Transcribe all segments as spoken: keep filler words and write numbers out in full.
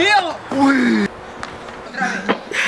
¡Tío! Uy. Otra vez.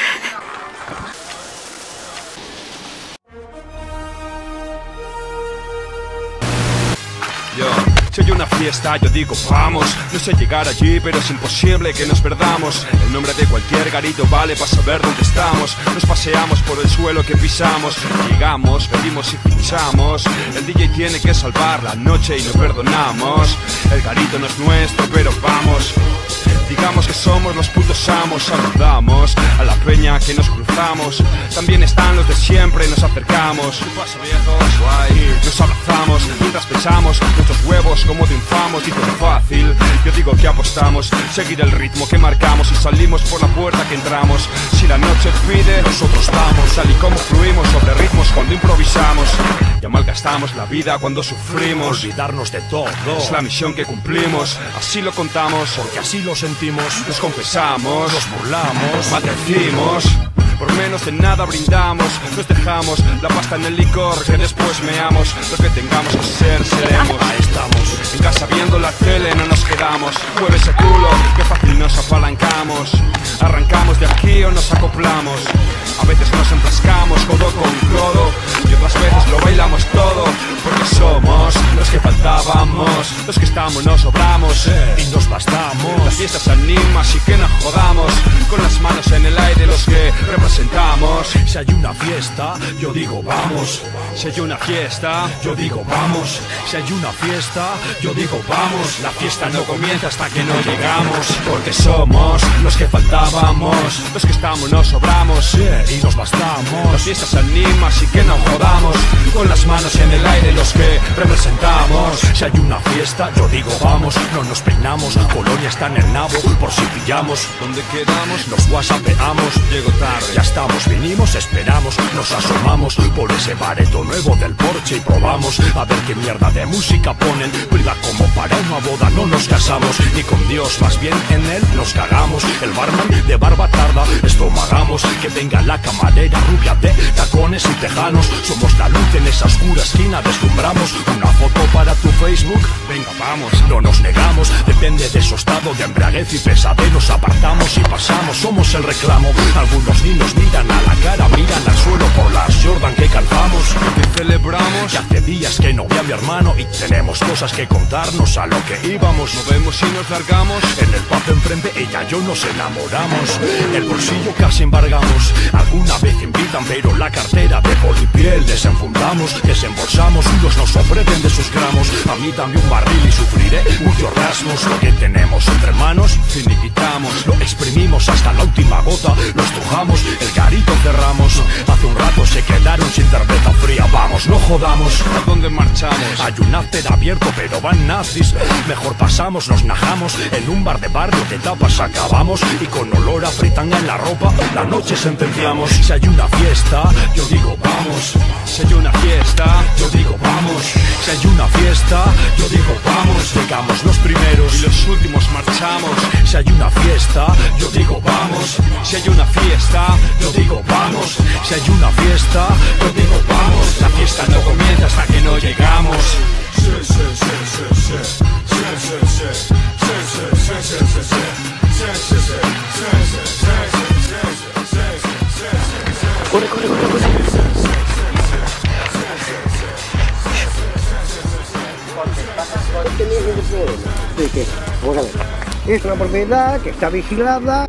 Yo soy una fiesta, yo digo vamos. No sé llegar allí, pero es imposible que nos perdamos. El nombre de cualquier garito vale para saber dónde estamos. Nos paseamos por el suelo que pisamos. Llegamos, pedimos y pinchamos. El D J tiene que salvar la noche y no perdonamos. El garito no es nuestro, pero vamos. Digamos que somos los putos amos. Saludamos a la peña que nos cruzamos. También están los de siempre, nos acercamos. ¿Qué pasa, viejos? Guay. Nos abrazamos mientras pensamos nuestros huevos como triunfamos. Dicen fácil, yo digo que apostamos. Seguir el ritmo que marcamos y salimos por la puerta que entramos. Si la noche pide, nosotros vamos. Tal y como fluimos sobre ritmos cuando improvisamos. Ya malgastamos la vida cuando sufrimos. Olvidarnos de todo es la misión que cumplimos. Así lo contamos, porque así lo sentimos. Nos confesamos, nos burlamos, maldecimos. Por menos de nada brindamos. Nos dejamos la pasta en el licor que después meamos. Lo que tengamos que ser, seremos. Ahí estamos. En casa viendo la tele no nos quedamos. Mueve ese culo, que fácil nos apalancamos. Arrancamos de aquí o nos acoplamos. A veces nos enfrascamos codo con codo y otras veces lo bailamos todo. Porque somos los que faltábamos. Los que estamos nos sobramos y nos bastamos. La fiesta se anima, así que no jodamos. Con las manos en el aire los que representamos. Si hay una fiesta, yo digo vamos. Si hay una fiesta, yo digo vamos. Si hay una fiesta, yo digo vamos. La fiesta no comienza hasta que no llegamos. Porque somos los que faltábamos. Los que estamos nos sobramos yeah, y nos bastamos. La fiesta se anima, así que no jodamos. Con las manos en el aire los que representamos. Si hay una fiesta, yo digo vamos. No nos peinamos, Colonia está en el nabo. Por si pillamos, ¿dónde quedamos? Nos whatsappeamos. Llego tarde, ya estamos, vinimos, esperamos. Nos asomamos por ese bareto nuevo del porche y probamos a ver qué mierda de música ponen. Priva como para una boda, no nos casamos ni con Dios, más bien en él nos cagamos. El barman de barba tarda, estomagamos. Que venga la camarera rubia de tacones y tejanos. Somos la luz en esa oscura esquina, deslumbramos. Una foto para tu Facebook, venga vamos. No nos negamos, depende de su estado de embriaguez y pesadez. Nos apartamos y pasamos, somos el reclamo. Algunos ni nos miran a la cara, miran al suelo por las Jordan que calzamos. Que celebramos, que hace días que no vi a mi hermano y tenemos cosas que contarnos a lo que íbamos. Nos vemos y nos largamos. En el pub enfrente ella y yo nos enamoramos. El bolsillo casi embargamos. Alguna vez invitan pero la cartera de polipiel desenfundamos. Desembolsamos, unos nos ofrecen de sus gramos. A mí también un barril y sufriré muchos rasmos. Lo que tenemos entre manos finiquitamos. Lo exprimimos hasta la última gota. Lo estrujamos, el garito cerramos. Hace un rato se quedaron sin cerveza fría. Vamos, no jodamos. ¿A dónde marchamos? Hay un after abierto pero van nazis. Mejor pasamos, nos najamos. En un bar de barrio que tapas acabamos. Y con olor a fritanga en la ropa la noche sentenciamos. Si hay una fiesta, yo digo vamos. Si hay una fiesta, yo digo vamos. Si hay una fiesta, yo digo vamos. Llegamos los primeros y los últimos marchamos. Si hay una fiesta, yo digo vamos. Si hay una fiesta, yo digo vamos. Si hay una fiesta, yo digo vamos. La fiesta no comienza hasta que no llegamos. Corre, corre, corre, corre. ¿De qué? Vamos a ver. Es una propiedad que está vigilada.